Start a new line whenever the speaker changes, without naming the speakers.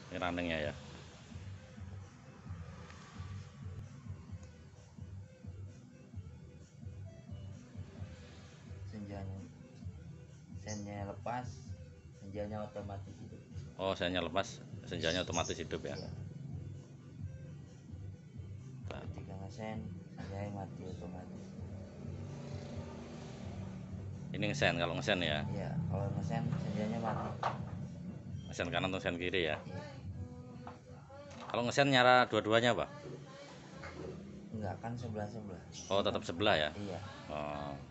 Ini runningnya ya.
Sennya lepas, senjanya otomatis hidup.
Oh, sennya lepas, senjanya otomatis hidup ya.
Iya. Ketika ngesen, senjanya mati otomatis.
Ini ngesen, kalau ngesen ya.
Iya, kalau ngesen senjanya mati.
Ngesen kanan atau ngesen kiri ya.
Iya.
Kalau ngesen nyala dua-duanya, Pak?
Enggak, kan sebelah.
Oh, tetap sebelah ya.
Iya.
Oh.